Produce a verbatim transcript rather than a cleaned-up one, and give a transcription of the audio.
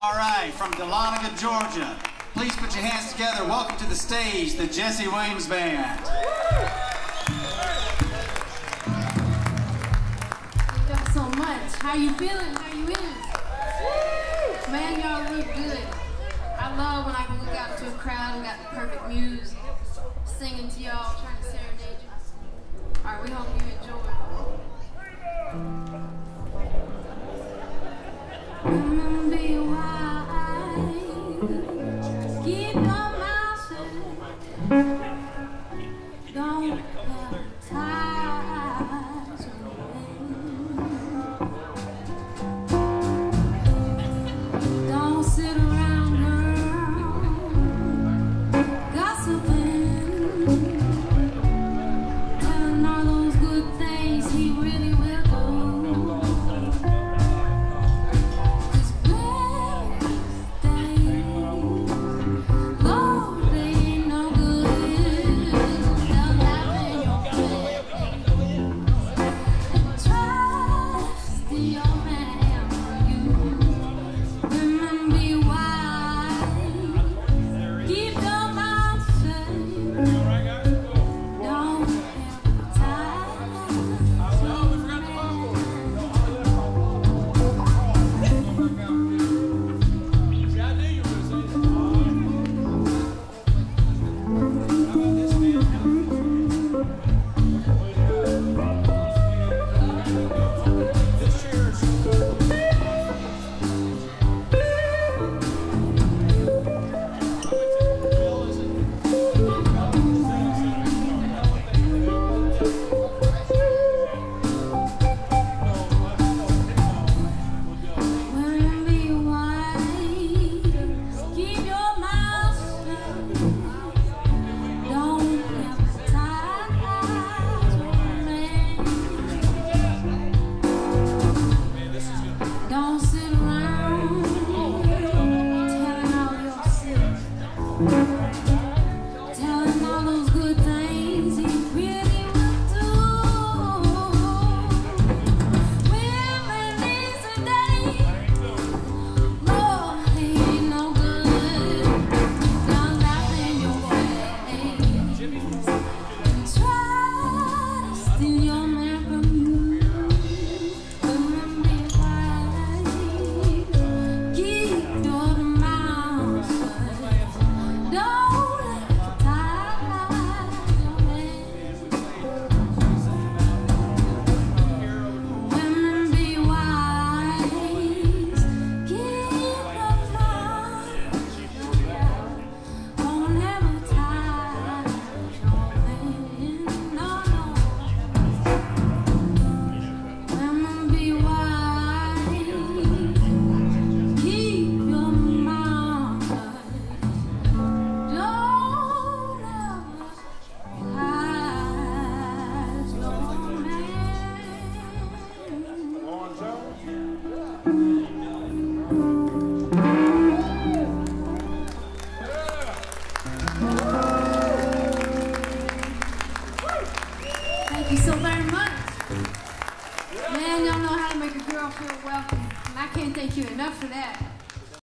All right, from Dahlonega, Georgia. Please put your hands together. Welcome to the stage, the Jesse Williams Band. Thank y'all so much. How you feeling? How you is? Man, y'all look good. I love when I can look out to a crowd and got the perfect muse, singing to y'all, trying to serenade you. All right, we hope you enjoy. Remember be wise, keep your mouth shut, don't have ties away. Don't sit around, girl, gossiping, telling all those good things he really will do. Thank you so very much. Man, y'all know how to make a girl feel welcome. And I can't thank you enough for that.